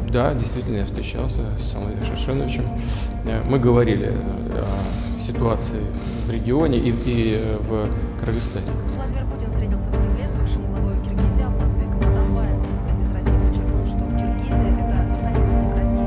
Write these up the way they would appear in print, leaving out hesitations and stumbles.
Да, действительно, я встречался с Алмазбеком Шаршеновичем. Мы говорили о ситуации в регионе и в Кыргызстане. Владимир Путин встретился в Кремле с бывшим главой Киргизии Алмазбеком Атамбаевым. Президент России подчеркнул, что Киргизия – это союзник России.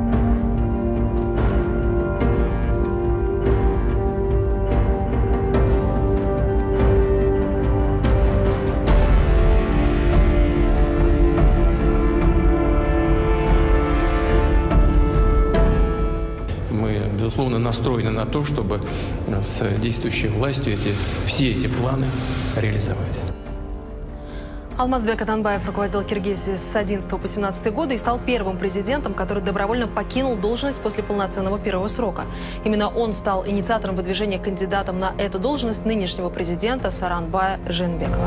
Мы, безусловно, настроены на то, чтобы с действующей властью все эти планы реализовать. Алмазбек Атамбаев руководил Киргизией с 2011 по 2017 годы и стал первым президентом, который добровольно покинул должность после полноценного первого срока. Именно он стал инициатором выдвижения кандидатом на эту должность нынешнего президента Сооронбая Жээнбекова.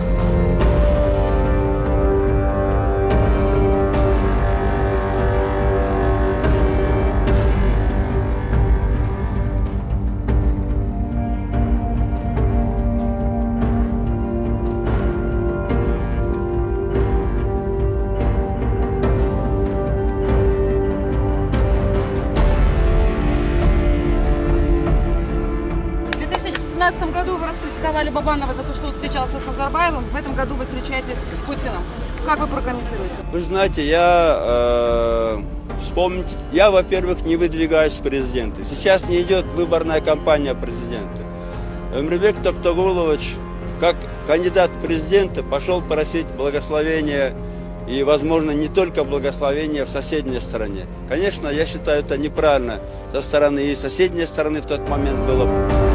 В 2017 году вы раскритиковали Бабанова за то, что он встречался с Назарбаевым. В этом году вы встречаетесь с Путиным. Как вы прокомментируете? Вы знаете, я, во-первых, не выдвигаюсь в президенты. Сейчас не идет выборная кампания президента. Эмребек Токтогулович, как кандидат в президенты, пошел просить благословения и, возможно, не только благословения в соседней стране. Конечно, я считаю, это неправильно со стороны и соседней стороны в тот момент было.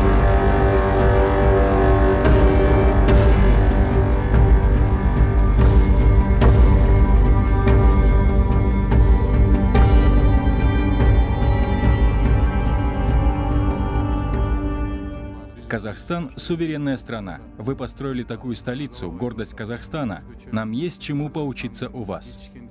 Казахстан – суверенная страна. Вы построили такую столицу, гордость Казахстана. Нам есть чему поучиться у вас.